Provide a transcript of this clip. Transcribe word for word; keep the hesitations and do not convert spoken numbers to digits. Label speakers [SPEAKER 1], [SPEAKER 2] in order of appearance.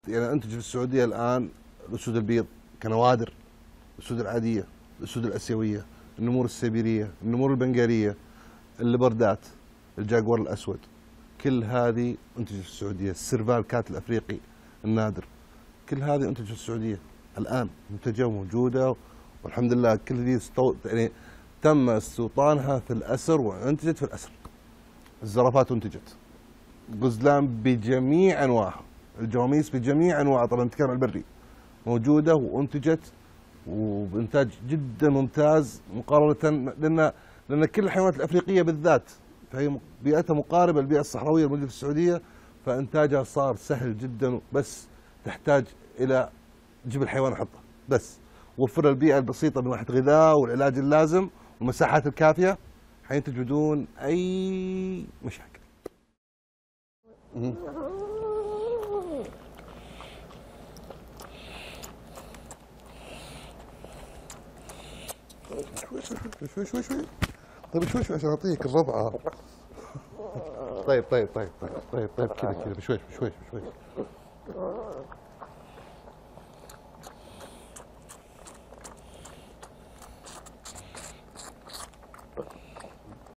[SPEAKER 1] يعني انتج في السعوديه الان الاسود البيض كنوادر، الاسود العاديه، الاسود الاسيويه، النمور السيبيريه، النمور البنغاليه، الليبردات، الجاكور الاسود، كل هذه انتج في السعوديه. السيرفال كات الافريقي النادر، كل هذه انتج في السعوديه الان، منتجه وموجوده، والحمد لله كل ذي استو... يعني تم استوطانها في الاسر وانتجت في الاسر. الزرافات انتجت، غزلان بجميع انواعها، الجواميس بجميع انواعها، طبعا نتكلم عن البري، موجوده وانتجت وبانتاج جدا ممتاز مقارنه، لان لان كل الحيوانات الافريقيه بالذات فهي بيئتها مقاربه للبيئه الصحراويه الموجوده في السعوديه، فانتاجها صار سهل جدا، بس تحتاج الى جيب الحيوان وحطه بس، وفر البيئه البسيطه من ناحيه غذاء والعلاج اللازم والمساحات الكافيه، حينتج بدون اي مشاكل. شوي شوي شوي شوي طيب شوي شوي عشان اعطيك الربعه. طيب طيب طيب طيب طيب طيب كذا كذا بشوي بشوي بشوي